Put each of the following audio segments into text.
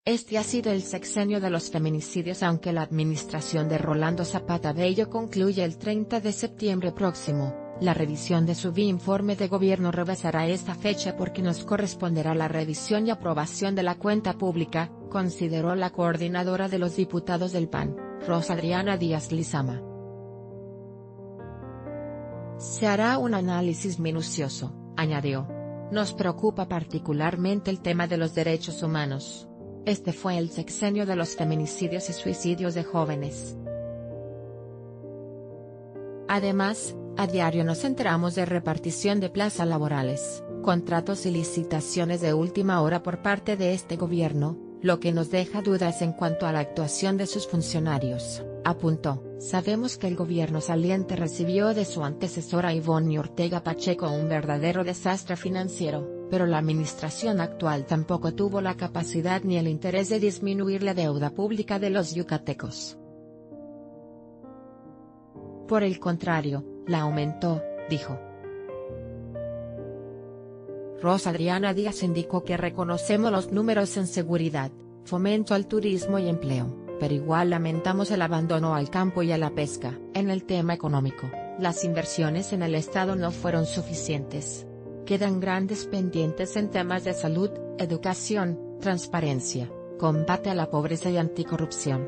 Este ha sido el sexenio de los feminicidios, aunque la administración de Rolando Zapata Bello concluye el 30 de septiembre próximo. La revisión de su informe de gobierno rebasará esta fecha porque nos corresponderá la revisión y aprobación de la cuenta pública, consideró la coordinadora de los diputados del PAN, Rosa Adriana Díaz Lizama. Se hará un análisis minucioso, añadió. Nos preocupa particularmente el tema de los derechos humanos. Este fue el sexenio de los feminicidios y suicidios de jóvenes. Además, a diario nos enteramos de repartición de plazas laborales, contratos y licitaciones de última hora por parte de este gobierno, lo que nos deja dudas en cuanto a la actuación de sus funcionarios, apuntó. Sabemos que el gobierno saliente recibió de su antecesora Ivonne Ortega Pacheco un verdadero desastre financiero, pero la administración actual tampoco tuvo la capacidad ni el interés de disminuir la deuda pública de los yucatecos. Por el contrario, la aumentó, dijo. Rosa Adriana Díaz indicó que reconocemos los números en seguridad, fomento al turismo y empleo, pero igual lamentamos el abandono al campo y a la pesca. En el tema económico, las inversiones en el Estado no fueron suficientes. Quedan grandes pendientes en temas de salud, educación, transparencia, combate a la pobreza y anticorrupción.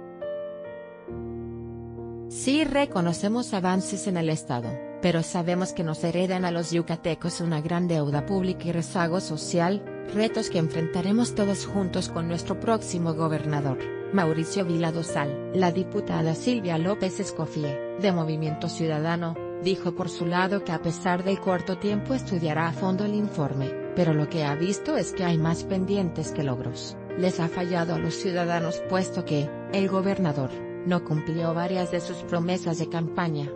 Sí reconocemos avances en el Estado, pero sabemos que nos heredan a los yucatecos una gran deuda pública y rezago social, retos que enfrentaremos todos juntos con nuestro próximo gobernador, Mauricio Vila Dosal. La diputada Silvia López Escoffier, de Movimiento Ciudadano, dijo por su lado que a pesar del corto tiempo estudiará a fondo el informe, pero lo que ha visto es que hay más pendientes que logros. Les ha fallado a los ciudadanos puesto que, el gobernador, no cumplió varias de sus promesas de campaña.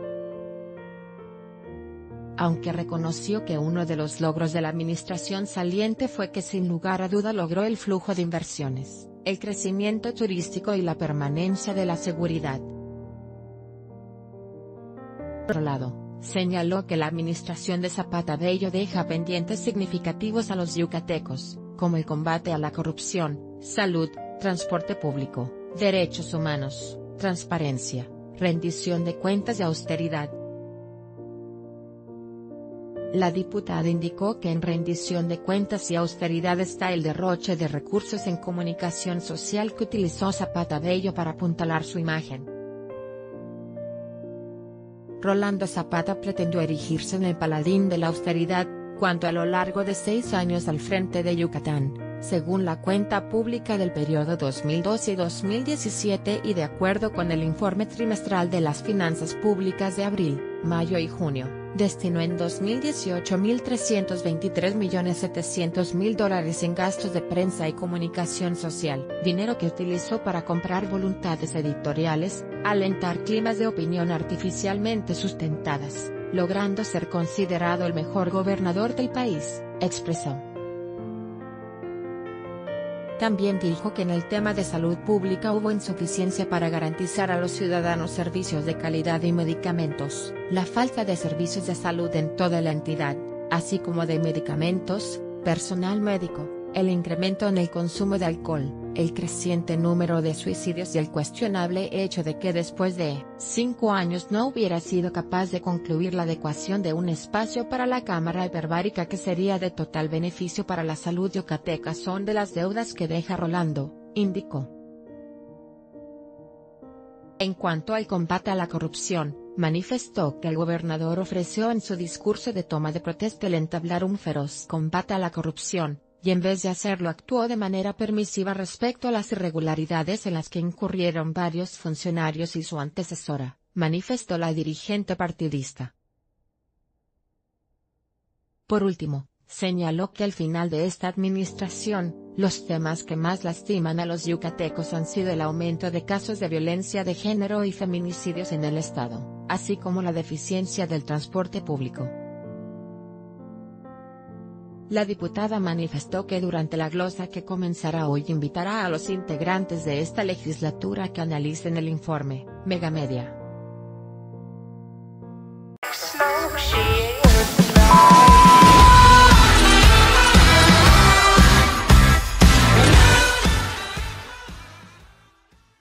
Aunque reconoció que uno de los logros de la administración saliente fue que sin lugar a duda logró el flujo de inversiones, el crecimiento turístico y la permanencia de la seguridad. Por otro lado, señaló que la administración de Zapata Bello deja pendientes significativos a los yucatecos, como el combate a la corrupción, salud, transporte público, derechos humanos, transparencia, rendición de cuentas y austeridad. La diputada indicó que en rendición de cuentas y austeridad está el derroche de recursos en comunicación social que utilizó Zapata Bello para apuntalar su imagen. Rolando Zapata pretendió erigirse en el paladín de la austeridad, cuando a lo largo de 6 años al frente de Yucatán, según la cuenta pública del periodo 2012 y 2017 y de acuerdo con el informe trimestral de las finanzas públicas de abril, mayo y junio, destinó en 2018 $1.323.700.000 en gastos de prensa y comunicación social, dinero que utilizó para comprar voluntades editoriales, alentar climas de opinión artificialmente sustentadas, logrando ser considerado el mejor gobernador del país, expresó. También dijo que en el tema de salud pública hubo insuficiencia para garantizar a los ciudadanos servicios de calidad y medicamentos, la falta de servicios de salud en toda la entidad, así como de medicamentos, personal médico, el incremento en el consumo de alcohol, el creciente número de suicidios y el cuestionable hecho de que después de 5 años no hubiera sido capaz de concluir la adecuación de un espacio para la cámara hiperbárica que sería de total beneficio para la salud yucateca son de las deudas que deja Rolando, indicó. En cuanto al combate a la corrupción, manifestó que el gobernador ofreció en su discurso de toma de protesta el entablar un feroz combate a la corrupción, y en vez de hacerlo actuó de manera permisiva respecto a las irregularidades en las que incurrieron varios funcionarios y su antecesora, manifestó la dirigente partidista. Por último, señaló que al final de esta administración, los temas que más lastiman a los yucatecos han sido el aumento de casos de violencia de género y feminicidios en el estado, así como la deficiencia del transporte público. La diputada manifestó que durante la glosa que comenzará hoy invitará a los integrantes de esta legislatura a que analicen el informe. Megamedia.